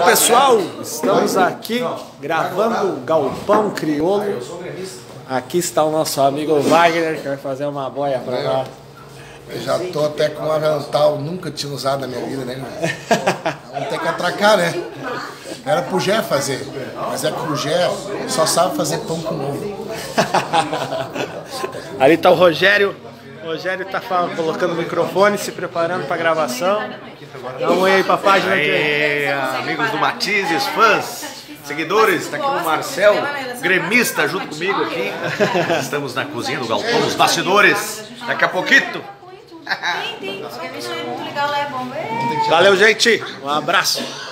pessoal, estamos aqui gravando o Galpão Crioulo. Aqui está o nosso amigo Wagner, que vai fazer uma boia pra lá. Eu já tô até com um avental, nunca tinha usado na minha vida, né? Vamos ter que atracar, né? Era pro Gé fazer, mas é que o Gé só sabe fazer pão com ovo. Ali tá o Rogério. O Rogério tá colocando o microfone, se preparando para a gravação. Dá um oi aí pra página aqui. Amigos do Matizes, fãs, seguidores, tá aqui o Marcel, gremista junto comigo aqui. Estamos na cozinha do Galpão, nos bastidores. Daqui a pouquinho. Valeu, gente. Um abraço.